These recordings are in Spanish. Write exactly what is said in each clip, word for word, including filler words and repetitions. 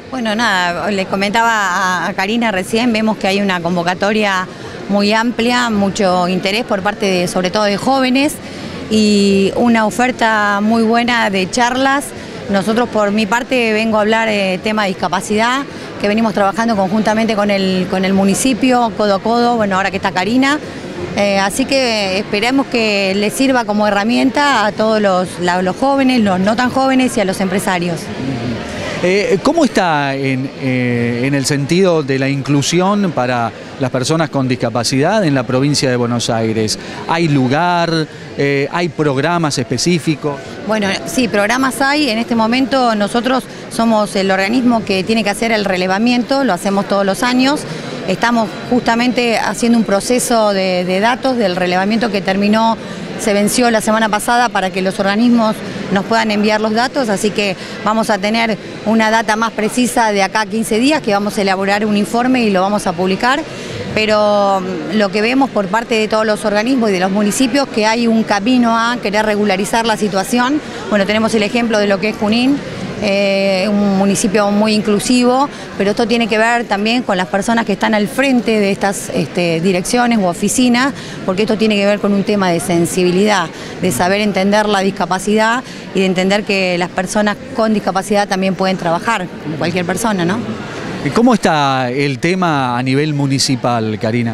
Bueno, nada, les comentaba a Karina recién, vemos que hay una convocatoria muy amplia, mucho interés por parte de, sobre todo de jóvenes, y una oferta muy buena de charlas. Nosotros, por mi parte, vengo a hablar de tema de discapacidad, que venimos trabajando conjuntamente con el, con el municipio, codo a codo, bueno, ahora que está Karina. Eh, así que esperemos que les sirva como herramienta a todos los, la, los jóvenes, los no tan jóvenes y a los empresarios. Eh, ¿Cómo está en, eh, en el sentido de la inclusión para las personas con discapacidad en la provincia de Buenos Aires? ¿Hay lugar? Eh, ¿Hay programas específicos? Bueno, sí, programas hay. En este momento nosotros somos el organismo que tiene que hacer el relevamiento, lo hacemos todos los años. Estamos justamente haciendo un proceso de, de datos del relevamiento que terminó, se venció la semana pasada para que los organismos nos puedan enviar los datos, así que vamos a tener una data más precisa de acá a quince días, que vamos a elaborar un informe y lo vamos a publicar, pero lo que vemos por parte de todos los organismos y de los municipios, que hay un camino a querer regularizar la situación. Bueno, tenemos el ejemplo de lo que es Junín, Eh, un municipio muy inclusivo, pero esto tiene que ver también con las personas que están al frente de estas este, direcciones u oficinas, porque esto tiene que ver con un tema de sensibilidad, de saber entender la discapacidad y de entender que las personas con discapacidad también pueden trabajar, como cualquier persona, ¿no? ¿Cómo está el tema a nivel municipal, Karina?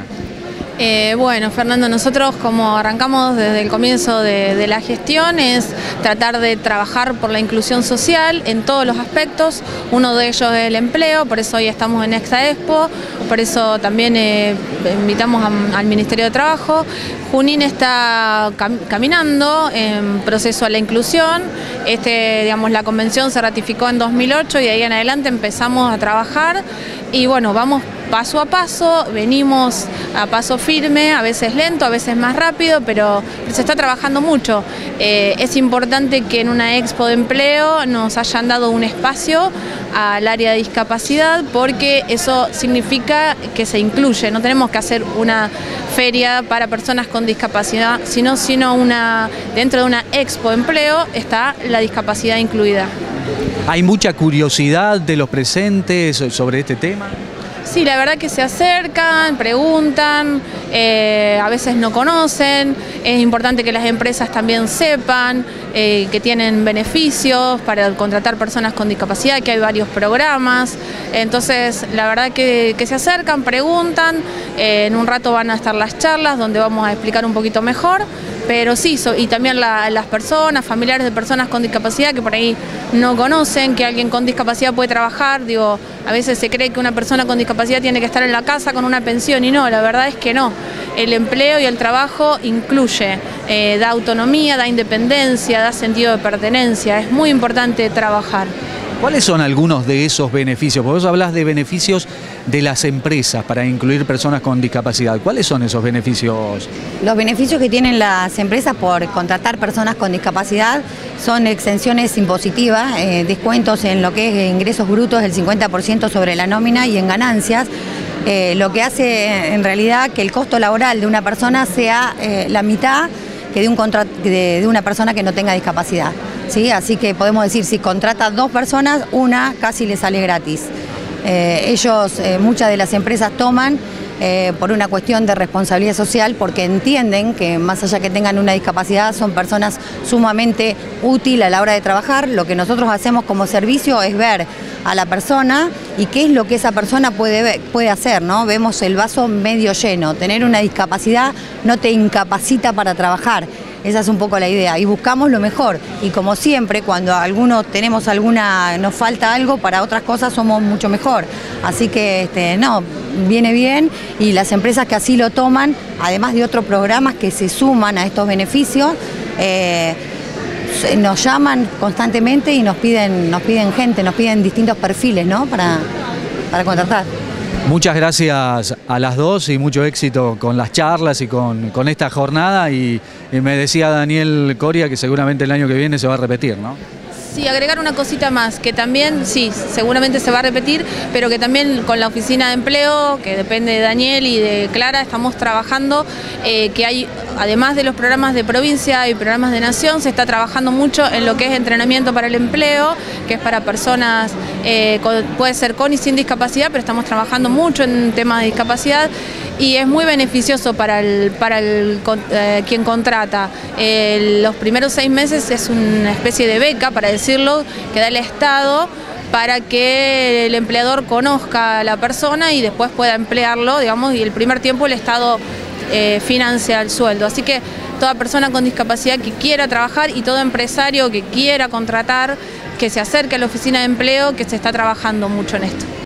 Eh, bueno, Fernando, nosotros como arrancamos desde el comienzo de, de la gestión es tratar de trabajar por la inclusión social en todos los aspectos. Uno de ellos es el empleo, por eso hoy estamos en Exaexpo, por eso también eh, invitamos a, al Ministerio de Trabajo. Junín está cam caminando en proceso a la inclusión. Este, digamos, la convención se ratificó en dos mil ocho y de ahí en adelante empezamos a trabajar y bueno, vamos paso a paso, venimos a paso firme, a veces lento, a veces más rápido, pero se está trabajando mucho. Eh, es importante que en una expo de empleo nos hayan dado un espacio al área de discapacidad, porque eso significa que se incluye. No tenemos que hacer una feria para personas con discapacidad, sino, sino una, dentro de una expo de empleo está la discapacidad incluida. ¿Hay mucha curiosidad de los presentes sobre este tema? Sí, la verdad que se acercan, preguntan, eh, a veces no conocen. Es importante que las empresas también sepan eh, que tienen beneficios para contratar personas con discapacidad, que hay varios programas. Entonces, la verdad que, que se acercan, preguntan. Eh, en un rato van a estar las charlas donde vamos a explicar un poquito mejor. Pero sí, so, y también la, las personas, familiares de personas con discapacidad que por ahí no conocen que alguien con discapacidad puede trabajar. Digo, a veces se cree que una persona con discapacidad tiene que estar en la casa con una pensión y no, la verdad es que no. El empleo y el trabajo incluye, eh, da autonomía, da independencia, da sentido de pertenencia. Es muy importante trabajar. ¿Cuáles son algunos de esos beneficios? Porque vos hablás de beneficios de las empresas para incluir personas con discapacidad. ¿Cuáles son esos beneficios? Los beneficios que tienen las empresas por contratar personas con discapacidad son exenciones impositivas, eh, descuentos en lo que es ingresos brutos del cincuenta por ciento sobre la nómina y en ganancias, eh, lo que hace en realidad que el costo laboral de una persona sea eh, la mitad que de, un contra de, de una persona que no tenga discapacidad. ¿Sí? Así que podemos decir, si contrata dos personas, una casi le sale gratis. Eh, ellos, eh, muchas de las empresas toman eh, por una cuestión de responsabilidad social, porque entienden que más allá que tengan una discapacidad, son personas sumamente útiles a la hora de trabajar. Lo que nosotros hacemos como servicio es ver a la persona y qué es lo que esa persona puede, ver, puede hacer, ¿no? Vemos el vaso medio lleno. Tener una discapacidad no te incapacita para trabajar. Esa es un poco la idea, y buscamos lo mejor. Y como siempre, cuando algunos tenemos alguna, nos falta algo, para otras cosas somos mucho mejor. Así que, este, no, viene bien, y las empresas que así lo toman, además de otros programas que se suman a estos beneficios, eh, nos llaman constantemente y nos piden, nos piden gente, nos piden distintos perfiles, ¿no? para, para contratar. Muchas gracias a las dos y mucho éxito con las charlas y con, con esta jornada. Y, y me decía Daniel Coria que seguramente el año que viene se va a repetir, ¿no? sí, agregar una cosita más, que también, sí, seguramente se va a repetir, pero que también con la oficina de empleo, que depende de Daniel y de Clara, estamos trabajando, eh, que hay, además de los programas de provincia y programas de nación, se está trabajando mucho en lo que es entrenamiento para el empleo, que es para personas, eh, con, puede ser con y sin discapacidad, pero estamos trabajando mucho en temas de discapacidad y es muy beneficioso para el, para el, eh, quien contrata. Eh, los primeros seis meses es una especie de beca, para decirlo, que da el Estado para que el empleador conozca a la persona y después pueda emplearlo, digamos, y el primer tiempo el Estado eh, financia el sueldo. Así que toda persona con discapacidad que quiera trabajar y todo empresario que quiera contratar, que se acerque a la oficina de empleo, que se está trabajando mucho en esto.